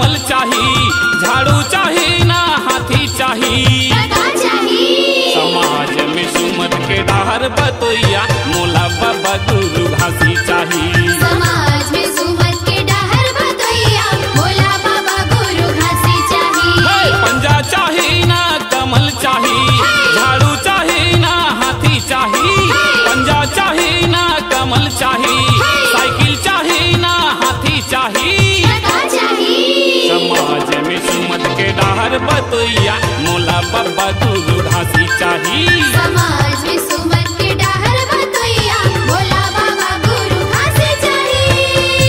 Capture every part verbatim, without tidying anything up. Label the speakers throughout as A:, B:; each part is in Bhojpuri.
A: कमल चाही, झाड़ू चाही ना हाथी चाही। समाज में सुमत के डाहर बतोइया मोला बाबा गुरु घासी चाही।
B: समाज में सुमत के डाहर बतोइया मोला बाबा गुरु घासी चाही।
A: पंजा चाही ना कमल चाही, झाड़ू चाही ना हाथी चाही। पंजा चाही ना कमल चाही, साइकिल चाही ना हाथी चाही। समाज में सुमत के डाहर बतोइया मोला बाबा गुरु घासी चाही।
B: समाज में सुमत के डाहर बतोइया मोला बाबा गुरु घासी चाही।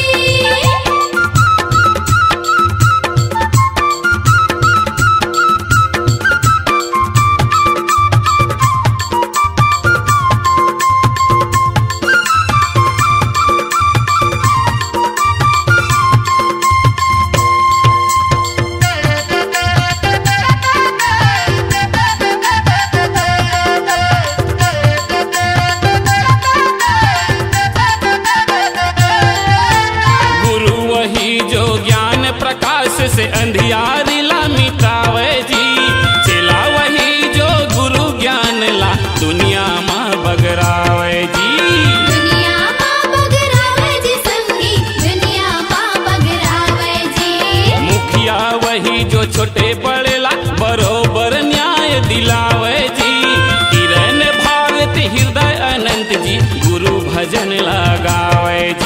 A: से अंधियारी ला मिटावे जी, चेला वही जो गुरु ज्ञान ला दुनिया माँ बगरावे जी।
B: दुनिया माँ बगरावे जी संगी, दुनिया माँ बगरावे जी।
A: मुखिया वही जो छोटे बड़े ला बरोबर न्याय दिलावे जी। किरण भारत हृदय अनंत जी गुरु भजन लगावे जी।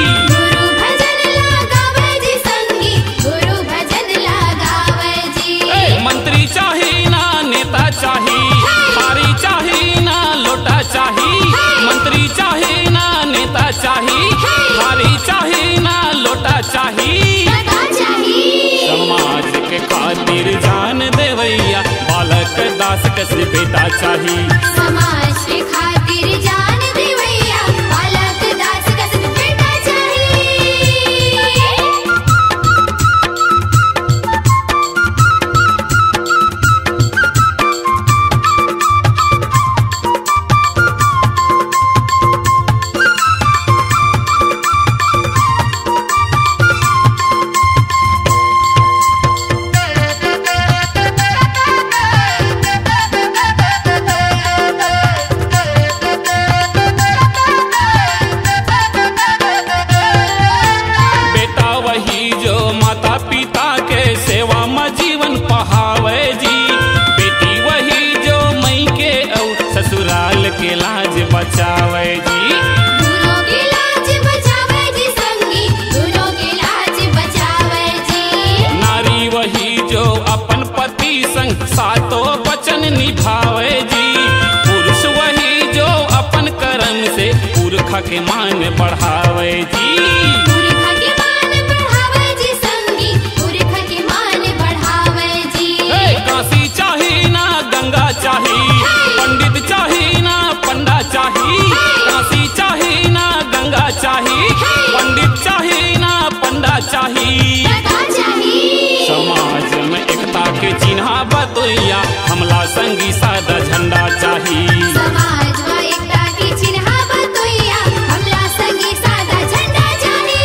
A: चाही थारी चाही ना लोटा चाही, मंत्री चाही ना नेता चाही। थारी चाही ना लोटा चाही। समाज के खातिर जान देवैया बालक दास कस बेटा चाही।
B: समाज के खातिर जान देवैया बालक दास कस बेटा चाही। के लाज बचावे जी, गुरु के लाज बचावे जी संगी, गुरु के लाज बचावे जी।
A: नारी वही जो अपन पति संग सातों वचन निभावे जी। पुरुष वही जो अपन कर्म से पुरख के मान बढ़ावे जी।
B: पुरख के मान बढ़ावे जी संगी, पुरख के मान बढ़ावे जी।
A: काशी चाही ना गंगा चाही, पंडित चाही ना पंडा चाही। काशी चाही ना गंगा चाही, पंडित चाही ना पंडा चाही। समाज में एकता के चिन्हा बतोइया हमला संगी सादा झंडा चाही।
B: समाज में एकता के चिन्हा बतोइया हमला संगी सादा झंडा चाही।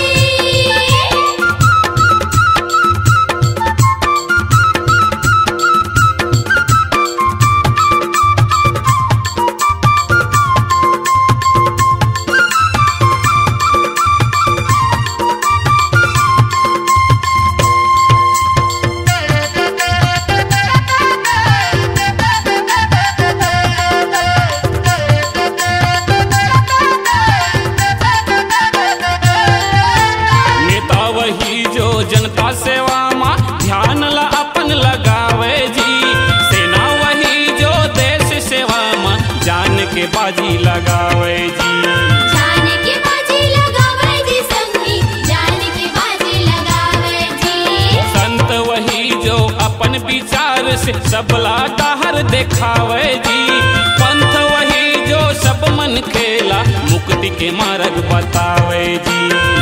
A: जनता सेवा माँ ध्यान ला अपन लगावे जी। सेना वही जो देश सेवा माँ जान के बाजी लगावे जी।
B: जान के बाजी लगावे जी संगी, जान के बाजी लगावे जी।
A: संत वही जो अपन विचार से सबला डाहर देखावे जी। पंथ वही जो सब मन खेला मुक्ति के मार्ग बतावे जी।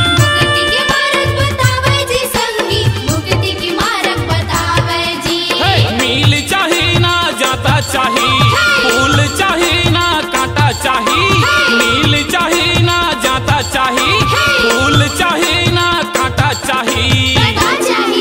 A: चाही फूल चाही ना कांटा चाही, नील चाही ना जाता चाही। फूल चाही ना कांटा चाही।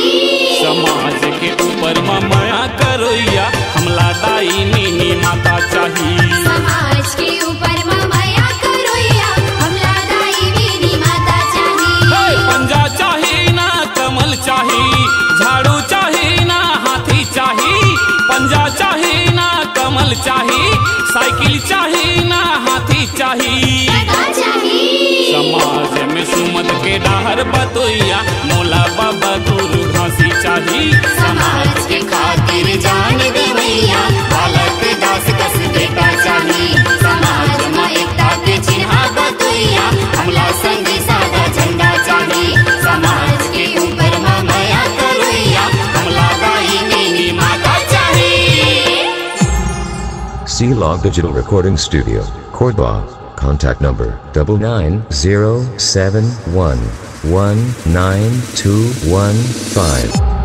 A: दाई नीनी माता चाहिए।
B: समाज के ऊपर ममया करोया हमला दाई नीनी माता चाहिए।
A: पंजा चाहिए ना कमल चाहिए, झाड़ू चाहिए ना हाथी चाहिए। पंजा चाहिए ना कमल चाहिए, साइकिल चाहिए ना हाथी चाहिए। समाज में सुमत के डाहर बतोइया मोला बाबा गुरु घासी चाहिए।
B: समाज के खातिर जान देवैया बालक दास कस बेटा चाहिए। समाज में एकता के चिन्ह बतोइया हमला संगी सादा झंडा चाहिए। समाज के ऊपर ममया करोइया हमला दाई नीनी माता चाहिए।
C: C-Log Digital Recording Studio, Cordoba. Contact number double nine zero seven one one nine two one five.